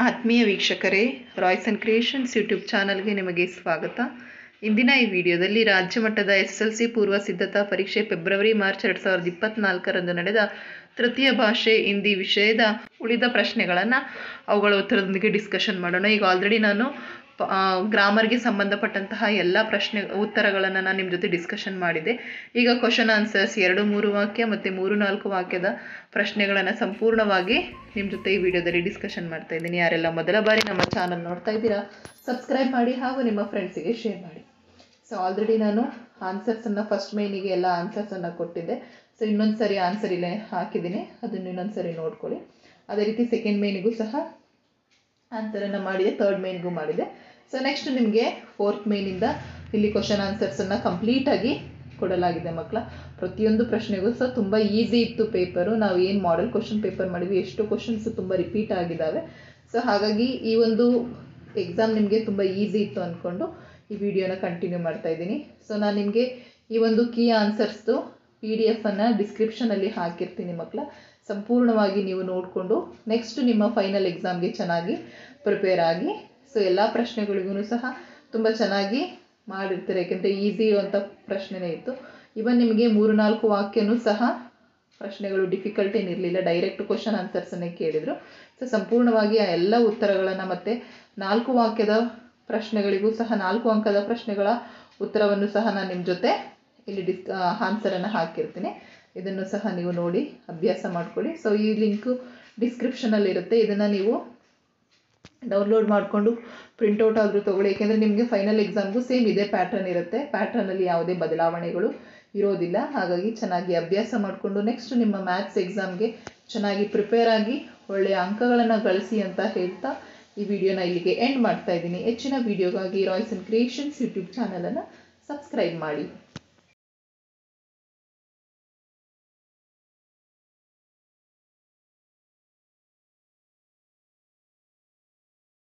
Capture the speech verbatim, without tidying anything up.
ಆತ್ಮೀಯ ವೀಕ್ಷಕರೇ, Royce and creations YouTube ಚಾನಲ್ಗೆ ನಿಮಗೆ ಸ್ವಾಗತ. ಇಂದಿನ ಈ ವಿಡಿಯೋದಲ್ಲಿ ರಾಜ್ಯ ಮಟ್ಟದ ಎಸ್ ಎಲ್ ಸಿ ಪೂರ್ವ ಸಿದ್ಧತಾ ಪರೀಕ್ಷೆ ಫೆಬ್ರವರಿ ಮಾರ್ಚ್ ಎರಡು ಸಾವಿರದ ಇಪ್ಪತ್ನಾಲ್ಕರಂದು ನಡೆದ ತೃತೀಯ ಭಾಷೆ ಹಿಂದಿ ವಿಷಯದ ಉಳಿದ ಪ್ರಶ್ನೆಗಳನ್ನು ಅವುಗಳ ಉತ್ತರದೊಂದಿಗೆ ಡಿಸ್ಕಷನ್ ಮಾಡೋಣ. ಈಗ ಆಲ್ರೆಡಿ ನಾನು ಗ್ರಾಮರ್ಗೆ ಸಂಬಂಧಪಟ್ಟಂತಹ ಎಲ್ಲ ಪ್ರಶ್ನೆ ಉತ್ತರಗಳನ್ನು ನಾನು ನಿಮ್ಮ ಜೊತೆ ಡಿಸ್ಕಷನ್ ಮಾಡಿದೆ. ಈಗ ಕ್ವಶನ್ ಆನ್ಸರ್ಸ್ ಎರಡು ಮೂರು ವಾಕ್ಯ ಮತ್ತು ಮೂರು ನಾಲ್ಕು ವಾಕ್ಯದ ಪ್ರಶ್ನೆಗಳನ್ನು ಸಂಪೂರ್ಣವಾಗಿ ನಿಮ್ಮ ಜೊತೆ ಈ ವಿಡಿಯೋದಲ್ಲಿ ಡಿಸ್ಕಷನ್ ಮಾಡ್ತಾ ಇದ್ದೀನಿ. ಯಾರೆಲ್ಲ ಮೊದಲ ಬಾರಿ ನಮ್ಮ ಚಾನಲ್ ನೋಡ್ತಾ ಇದ್ದೀರಾ, ಸಬ್ಸ್ಕ್ರೈಬ್ ಮಾಡಿ ಹಾಗೂ ನಿಮ್ಮ ಫ್ರೆಂಡ್ಸಿಗೆ ಶೇರ್ ಮಾಡಿ. ಸೊ ಆಲ್ರೆಡಿ ನಾನು ಆನ್ಸರ್ಸನ್ನು ಫಸ್ಟ್ ಮೇನಿಗೆ ಎಲ್ಲ ಆನ್ಸರ್ಸನ್ನು ಕೊಟ್ಟಿದ್ದೆ. ಸೊ ಇನ್ನೊಂದು ಸರಿ ಆನ್ಸರ್ ಇಲ್ಲೇ ಹಾಕಿದ್ದೀನಿ, ಅದನ್ನು ಇನ್ನೊಂದು ಸರಿ ನೋಡ್ಕೊಳ್ಳಿ. ಅದೇ ರೀತಿ ಸೆಕೆಂಡ್ ಮೇನಿಗೂ ಸಹ ಆನ್ಸರನ್ನು ಮಾಡಿದೆ, ಥರ್ಡ್ ಮೇನ್ಗೂ ಮಾಡಿದೆ. ಸೊ ನೆಕ್ಸ್ಟ್ ನಿಮಗೆ ಫೋರ್ತ್ ಮೇನಿಂದ ಇಲ್ಲಿ ಕ್ವಶನ್ ಆನ್ಸರ್ಸನ್ನು ಕಂಪ್ಲೀಟಾಗಿ ಕೊಡಲಾಗಿದೆ ಮಕ್ಕಳ. ಪ್ರತಿಯೊಂದು ಪ್ರಶ್ನೆಗೂ ಸಹ ತುಂಬ ಈಸಿ ಇತ್ತು ಪೇಪರು. ನಾವು ಏನು ಮಾಡೆಲ್ ಕ್ವಶನ್ ಪೇಪರ್ ಮಾಡಿದ್ವಿ, ಎಷ್ಟು ಕ್ವಶನ್ಸು ತುಂಬ ರಿಪೀಟ್ ಆಗಿದ್ದಾವೆ. ಸೊ ಹಾಗಾಗಿ ಈ ಒಂದು ಎಕ್ಸಾಮ್ ನಿಮಗೆ ತುಂಬ ಈಸಿ ಇತ್ತು ಅಂದ್ಕೊಂಡು ಈ ವಿಡಿಯೋನ ಕಂಟಿನ್ಯೂ ಮಾಡ್ತಾ ಇದ್ದೀನಿ. ಸೊ ನಾನು ನಿಮಗೆ ಈ ಒಂದು ಕೀ ಆನ್ಸರ್ಸ್ದು ಪಿ ಡಿ ಎಫನ್ನು ಡಿಸ್ಕ್ರಿಪ್ಷನಲ್ಲಿ ಹಾಕಿರ್ತೀನಿ ಮಕ್ಕಳ. ಸಂಪೂರ್ಣವಾಗಿ ನೀವು ನೋಡಿಕೊಂಡು ನೆಕ್ಸ್ಟ್ ನಿಮ್ಮ ಫೈನಲ್ ಎಕ್ಸಾಮ್ಗೆ ಚೆನ್ನಾಗಿ ಪ್ರಿಪೇರ್ ಆಗಿ. ಸೊ ಎಲ್ಲ ಪ್ರಶ್ನೆಗಳಿಗೂ ಸಹ ತುಂಬ ಚೆನ್ನಾಗಿ ಮಾಡಿರ್ತಾರೆ, ಯಾಕೆಂದರೆ ಈಸಿ ಇರುವಂಥ ಪ್ರಶ್ನೆನೇ ಇತ್ತು. ಇವನ್ ನಿಮಗೆ ಮೂರು ನಾಲ್ಕು ವಾಕ್ಯನೂ ಸಹ ಪ್ರಶ್ನೆಗಳು ಡಿಫಿಕಲ್ಟ್ ಏನಿರಲಿಲ್ಲ, ಡೈರೆಕ್ಟ್ ಕ್ವಶನ್ ಆನ್ಸರ್ಸನ್ನೇ ಕೇಳಿದರು. ಸೊ ಸಂಪೂರ್ಣವಾಗಿ ಆ ಎಲ್ಲ ಉತ್ತರಗಳನ್ನು ಮತ್ತು ನಾಲ್ಕು ವಾಕ್ಯದ ಪ್ರಶ್ನೆಗಳಿಗೂ ಸಹ ನಾಲ್ಕು ಅಂಕದ ಪ್ರಶ್ನೆಗಳ ಉತ್ತರವನ್ನು ಸಹ ನಾನು ನಿಮ್ಮ ಜೊತೆ ಇಲ್ಲಿ ಡಿಸ್ ಆನ್ಸರನ್ನು ಹಾಕಿರ್ತೀನಿ. ಇದನ್ನು ಸಹ ನೀವು ನೋಡಿ ಅಭ್ಯಾಸ ಮಾಡ್ಕೊಳ್ಳಿ. ಸೊ ಈ ಲಿಂಕು ಡಿಸ್ಕ್ರಿಪ್ಷನಲ್ಲಿರುತ್ತೆ, ಇದನ್ನು ನೀವು ಡೌನ್ಲೋಡ್ ಮಾಡಿಕೊಂಡು ಪ್ರಿಂಟೌಟ್ ಆದರೂ ತೊಗೊಳ್ಳಿ. ಏಕೆಂದರೆ ನಿಮಗೆ ಫೈನಲ್ ಎಕ್ಸಾಮ್ಗೂ ಸೇಮ್ ಇದೇ ಪ್ಯಾಟ್ರನ್ ಇರುತ್ತೆ, ಪ್ಯಾಟ್ರನಲ್ಲಿ ಯಾವುದೇ ಬದಲಾವಣೆಗಳು ಇರೋದಿಲ್ಲ. ಹಾಗಾಗಿ ಚೆನ್ನಾಗಿ ಅಭ್ಯಾಸ ಮಾಡಿಕೊಂಡು ನೆಕ್ಸ್ಟ್ ನಿಮ್ಮ ಮ್ಯಾಥ್ಸ್ ಎಕ್ಸಾಮ್ಗೆ ಚೆನ್ನಾಗಿ ಪ್ರಿಪೇರ್ ಆಗಿ ಒಳ್ಳೆಯ ಅಂಕಗಳನ್ನು ಗಳಿಸಿ ಅಂತ ಹೇಳ್ತಾ ಈ ವಿಡಿಯೋನ ಇಲ್ಲಿಗೆ ಎಂಡ್ ಮಾಡ್ತಾ ಇದ್ದೀನಿ. ಹೆಚ್ಚಿನ ವಿಡಿಯೋಗಾಗಿ ರಾಯ್ಸ್ ಅಂಡ್ ಕ್ರಿಯೇಷನ್ಸ್ ಯೂಟ್ಯೂಬ್ ಚಾನಲನ್ನು ಸಬ್ಸ್ಕ್ರೈಬ್ ಮಾಡಿ.